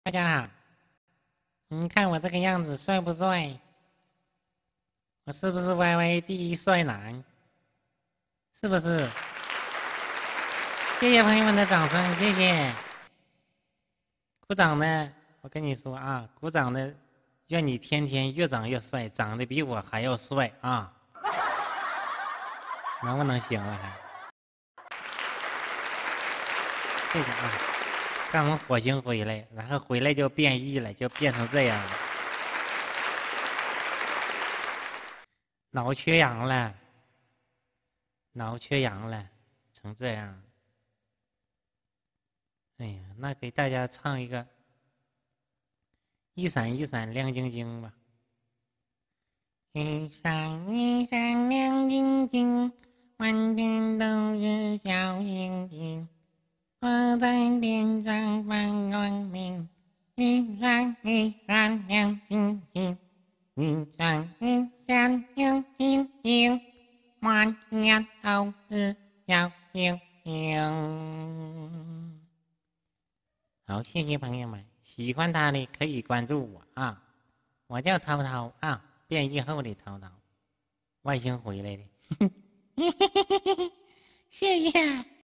大家好，你看我这个样子帅不帅？我是不是 YY 第一帅男？是不是？谢谢朋友们的掌声，谢谢。鼓掌的，我跟你说啊，鼓掌的，愿你天天越长越帅，长得比我还要帅啊！能不能行了还？谢谢啊！刚从火星回来，然后回来就变异了，就变成这样了，脑缺氧了，脑缺氧了，成这样。哎呀，那给大家唱一个一闪一闪亮晶晶吧。一闪一闪亮晶晶，满天都是小星星。我在天上放光明，一闪一闪亮晶晶，一闪一闪亮晶晶，满天都是小星星。好，谢谢朋友们，喜欢他的可以关注我啊，我叫涛涛啊，变异后的涛涛，外星回来的，谢谢。